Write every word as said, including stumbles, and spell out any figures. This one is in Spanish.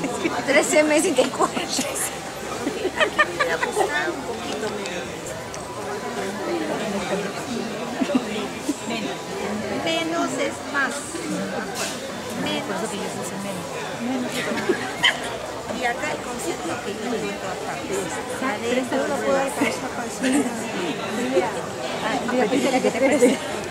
trece meses y te encuentras. Aquí me gusta un poquito menos. Menos es más. Menos. Y acá el concepto que yo doy en todas partes. Adentro, Pero esto no lo puedo alcanzar para hacer. Mira, mira, que te